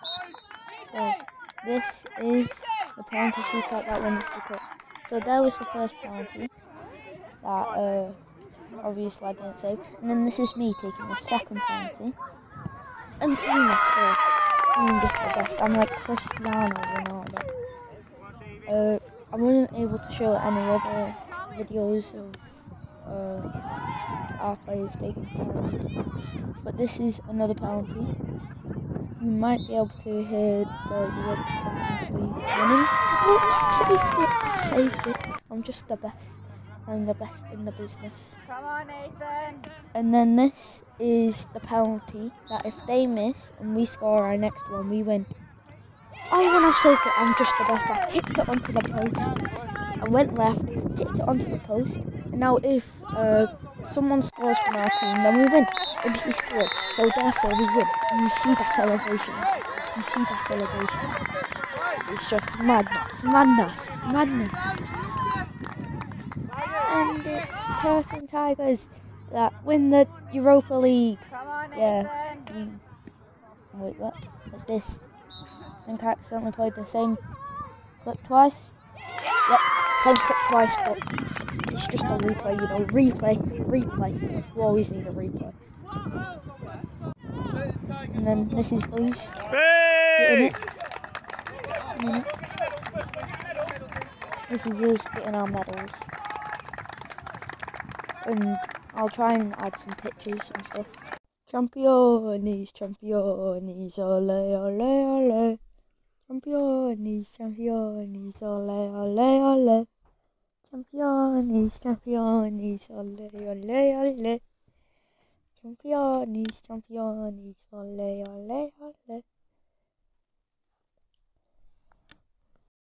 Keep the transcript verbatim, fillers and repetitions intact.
So this is the penalty shootout that wins the cup. So there was the first penalty that uh, obviously I didn't save. And then this is me taking the second penalty. And boom, I score. I'm just the best. I'm like Cristiano Ronaldo. Uh, I wasn't able to show any other videos of uh, our players taking penalties, but this is another penalty. You might be able to hear the Europa Conference League winning. Oh, you saved it! You saved it! I'm just the best. I'm the best in the business. Come on, Nathan! And then this is the penalty that if they miss and we score our next one, we win. Oh, when I saved it, I'm just the best. I tipped it onto the post. I went left, tipped it onto the post, and now if uh, someone scores from our team, then we win. And he scored, so therefore we win. And you see that celebration. You see that celebration. It's just madness, madness, madness. And it's Turton Tigers that win the Europa League. Come on, Yeah. Nathan! We, wait, what? What's this? I think I accidentally played the same clip twice. Yep, same clip twice, but it's just a replay, you know. Replay, replay. You always need a replay. And then this is us getting it. Getting it. This is us getting our medals. And I'll try and add some pictures and stuff. Championes, championes, ole, ole, ole. Championes, championes, ole, ole, ole. Championes, championes, ole, ole, ole. Championes, championes, ole, ole, ole.